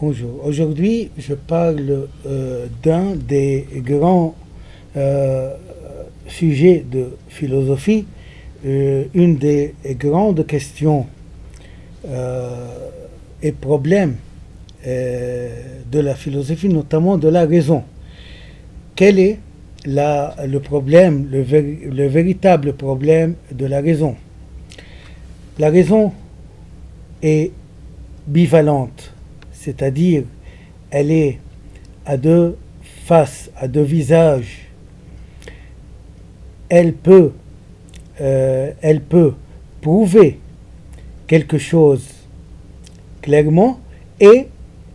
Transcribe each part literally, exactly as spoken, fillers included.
Bonjour. Aujourd'hui, je parle euh, d'un des grands euh, sujets de philosophie, euh, une des grandes questions euh, et problèmes euh, de la philosophie, notamment de la raison. Quel est la, le problème, le, ver, le véritable problème de la raison? La raison est bivalente, c'est-à-dire elle est à deux faces, à deux visages. Elle peut, euh, elle peut prouver quelque chose clairement et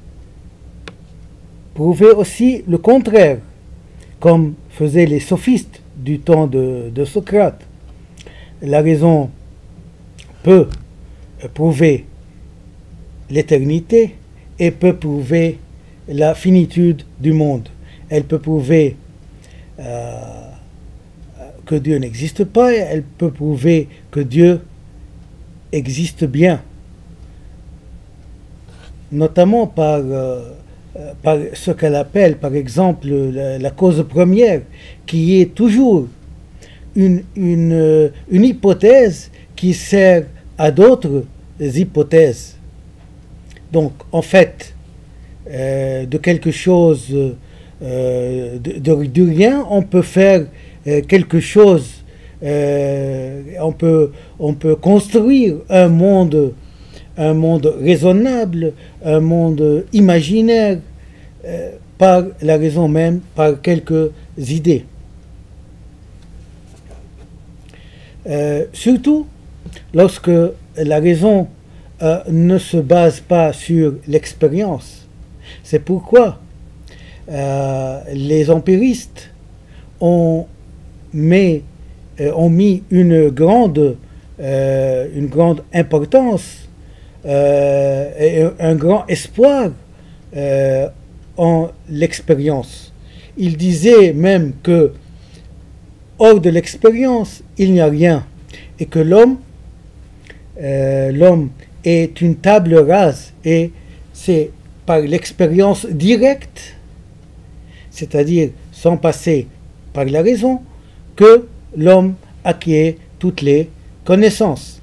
prouver aussi le contraire, comme faisaient les sophistes du temps de, de Socrate. La raison peut prouver l'éternité et peut prouver la finitude du monde. Elle peut prouver euh, que Dieu n'existe pas, et elle peut prouver que Dieu existe bien, notamment par, euh, par ce qu'elle appelle, par exemple, la, la cause première, qui est toujours une, une, une hypothèse qui sert à d'autres hypothèses. Donc, en fait, euh, de quelque chose, euh, de, de, de rien, on peut faire euh, quelque chose, euh, on peut, on peut construire un monde, un monde raisonnable, un monde imaginaire, euh, par la raison même, par quelques idées. Euh, surtout lorsque la raison euh, ne se base pas sur l'expérience. C'est pourquoi euh, les empiristes ont, mis, euh, ont mis une grande, euh, une grande importance euh, et un grand espoir euh, en l'expérience. Ils disaient même que hors de l'expérience, il n'y a rien, et que l'homme euh, l'homme est une table rase, et c'est par l'expérience directe, c'est-à-dire sans passer par la raison, que l'homme acquiert toutes les connaissances.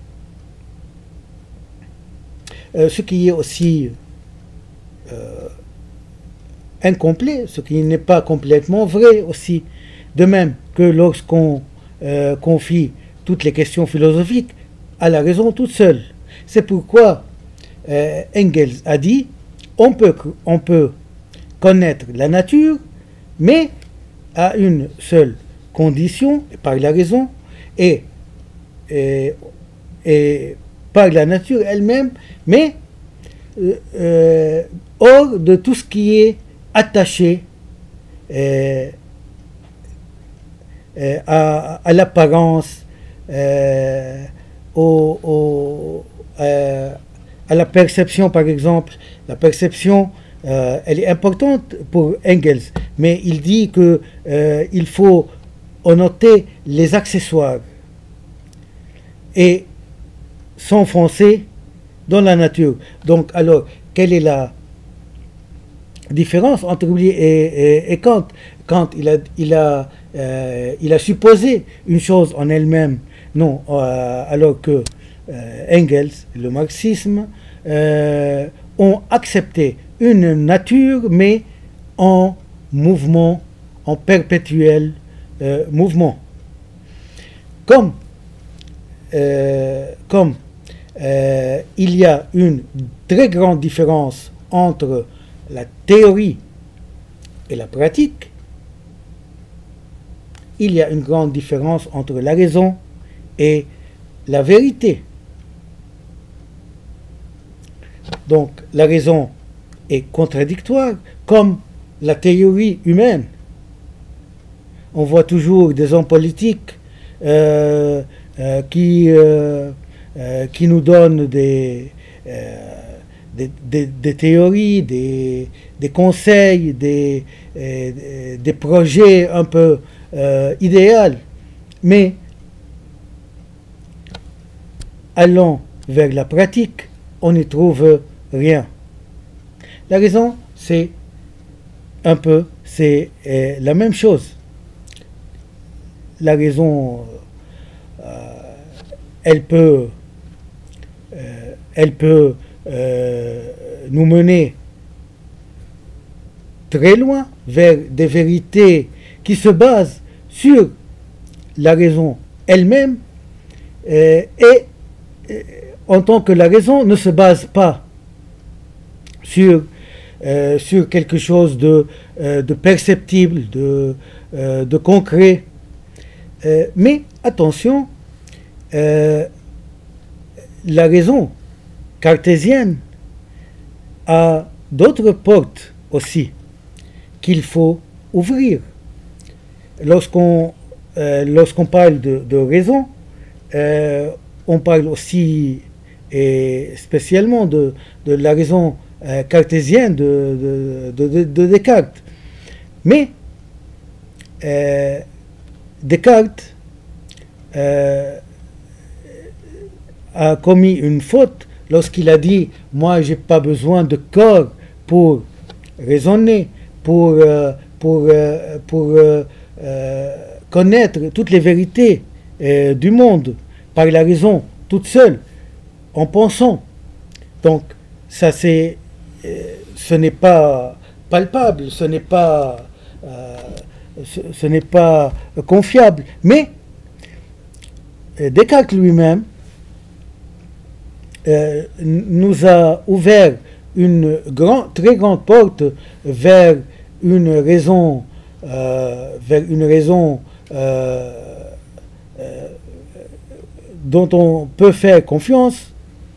Euh, ce qui est aussi euh, incomplet, ce qui n'est pas complètement vrai aussi, de même que lorsqu'on euh, confie toutes les questions philosophiques à la raison toute seule. C'est pourquoi euh, Engels a dit on peut, on peut connaître la nature, mais à une seule condition, par la raison, et, et, et par la nature elle-même, mais euh, euh, hors de tout ce qui est attaché euh, euh, à, à l'apparence, euh, au, au, euh, à la perception, par exemple. La perception, euh, elle est importante pour Engels, mais il dit que euh, il faut noter les accessoires et s'enfoncer dans la nature. Donc, alors, quelle est la différence entre lui et, et, et Kant? Kant, il a, il, a, euh, il a supposé une chose en elle-même, non, euh, alors que euh, Engels, le marxisme, euh, ont accepté une nature, mais en mouvement, en perpétuel euh, mouvement. Comme, euh, comme euh, il y a une très grande différence entre la théorie et la pratique, il y a une grande différence entre la raison et la vérité. Donc la raison est contradictoire, comme la théorie humaine. On voit toujours des hommes politiques euh, euh, qui, euh, euh, qui nous donnent des, euh, des, des, des théories, des, des conseils, des, euh, des projets un peu euh, idéaux, mais allant vers la pratique, on n'y trouve rien. La raison, c'est un peu, c'est euh, la même chose. La raison, euh, elle peut, euh, elle peut euh, nous mener très loin vers des vérités qui se basent sur la raison elle-même, euh, et euh, en tant que la raison ne se base pas sur, euh, sur quelque chose de, euh, de perceptible, de, euh, de concret. Euh, mais attention, euh, la raison cartésienne a d'autres portes aussi qu'il faut ouvrir. Lorsqu'on euh, lorsqu'on parle de, de raison, euh, on parle aussi et spécialement de, de la raison euh, cartésienne de, de, de, de Descartes. Mais euh, Descartes euh, a commis une faute lorsqu'il a dit « Moi, je n'ai pas besoin de corps pour raisonner, pour, euh, pour, euh, pour euh, euh, connaître toutes les vérités euh, du monde par la raison, toute seule, en pensant. » Donc, ça c'est, euh, ce n'est pas palpable, ce n'est pas, euh, ce, ce n'est pas confiable. Mais euh, Descartes lui-même euh, nous a ouvert une grand, très grande porte vers une raison, euh, vers une raison euh, euh, dont on peut faire confiance.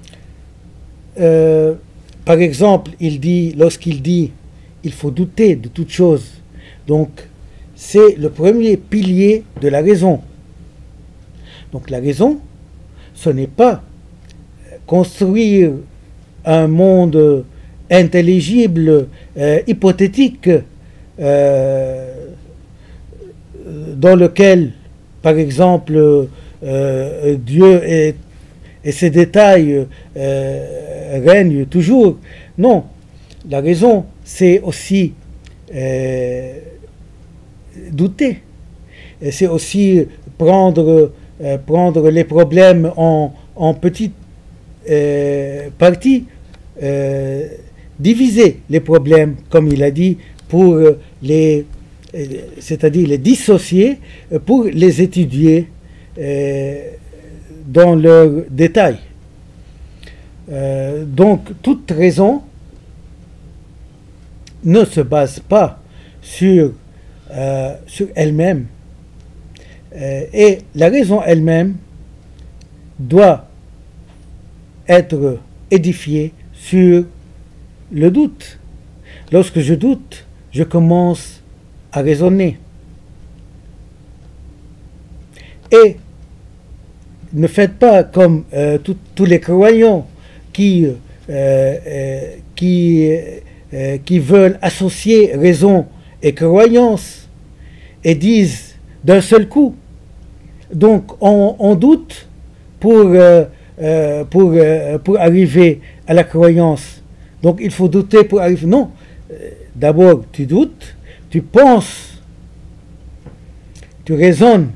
Euh, par exemple, il dit, lorsqu'il dit il faut douter de toute chose, donc c'est le premier pilier de la raison. Donc la raison, ce n'est pas construire un monde intelligible, euh, hypothétique, euh, dans lequel, par exemple, euh, Dieu et, et ses détails euh, règnent toujours. Non, la raison, c'est aussi euh, douter. C'est aussi prendre, euh, prendre les problèmes en, en petites euh, parties, euh, diviser les problèmes, comme il a dit, pour les, c'est-à-dire les dissocier, pour les étudier euh, dans leurs détails. Euh, donc, toute raison ne se base pas sur, euh, sur elle-même, euh, et la raison elle-même doit être édifiée sur le doute. Lorsque je doute, je commence à raisonner. Et ne faites pas comme euh, tous les croyants qui, euh, euh, qui, euh, qui veulent associer raison et croyance et disent d'un seul coup. Donc on, on doute pour, euh, euh, pour, euh, pour arriver à la croyance. Donc il faut douter pour arriver. Non, d'abord tu doutes, tu penses, tu raisonnes,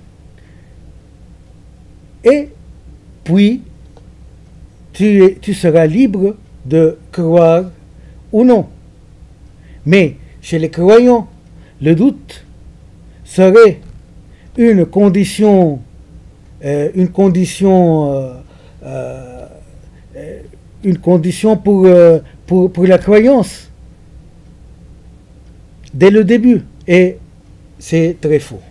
et puis tu, tu seras libre de croire ou non. Mais chez les croyants, le doute serait une condition, euh, une condition, euh, euh, une condition pour, euh, pour, pour la croyance dès le début, et c'est très faux.